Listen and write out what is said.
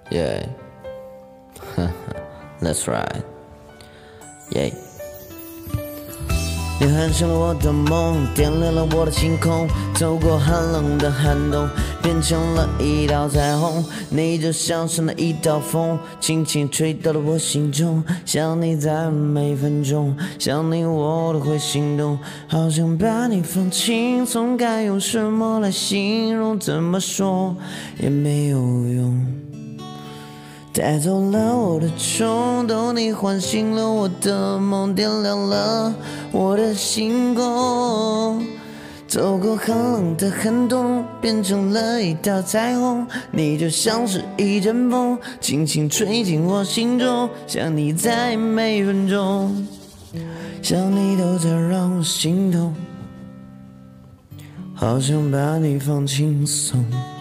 Yeah, that's right. Yeah. 你喊醒了我的梦，点亮了我的星空，走过寒冷的寒冬，变成了一道彩虹。你就像是那一道风，轻轻吹到了我心中。想你在每分钟，想你我都会心动，好想把你放轻松，该用什么来形容？怎么说也没有用。带走了我的冲动，你唤醒了我的梦，点亮了我的星空。走过寒冷的寒冬，变成了一道彩虹。你就像是一阵风，轻轻吹进我心中。想你在每分钟，想你都在让我心动，好想把你放轻松。